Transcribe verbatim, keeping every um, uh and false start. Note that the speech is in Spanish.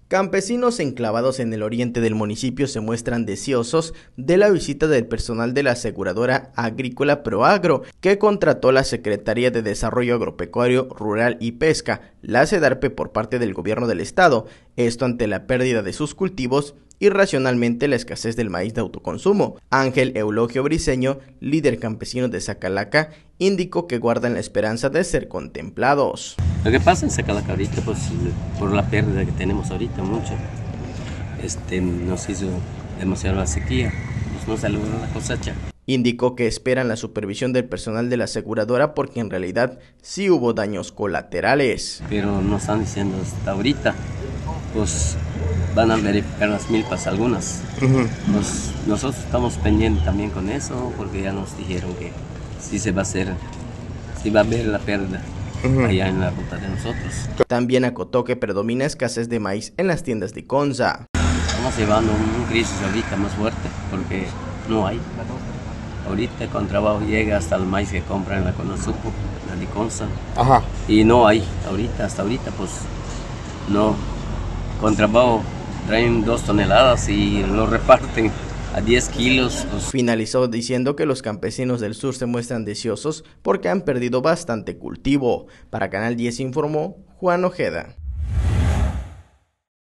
Campesinos enclavados en el oriente del municipio se muestran deseosos de la visita del personal de la aseguradora agrícola Proagro, que contrató la Secretaría de Desarrollo Agropecuario, Rural y Pesca, la SEDARPE, por parte del gobierno del estado, esto ante la pérdida de sus cultivos y racionalmente la escasez del maíz de autoconsumo. Ángel Eulogio Briceño, líder campesino de Zacalaca, indicó que guardan la esperanza de ser contemplados. Lo que pasa en Zacalaca ahorita, pues por la pérdida que tenemos ahorita, mucho, este, nos hizo demasiado la sequía, pues no se logró la cosecha. Indicó que esperan la supervisión del personal de la aseguradora porque en realidad sí hubo daños colaterales. Pero nos están diciendo hasta ahorita, pues van a verificar las milpas algunas. Uh-huh. Pues nosotros estamos pendientes también con eso porque ya nos dijeron que sí se va a hacer, sí va a haber la pérdida. Uh-huh. Allá en la ruta de nosotros. También acotó que predomina escasez de maíz en las tiendas de Iconza. Estamos llevando una crisis ahorita más fuerte porque no hay. Ahorita con trabajo llega hasta el maíz que compran en la Conosupo, la de Iconza. Ajá. Y no hay, ahorita, hasta ahorita pues no. Con trabajo traen dos toneladas y lo reparten a diez kilos. Pues. Finalizó diciendo que los campesinos del sur se muestran deseosos porque han perdido bastante cultivo. Para Canal diez informó Juan Ojeda.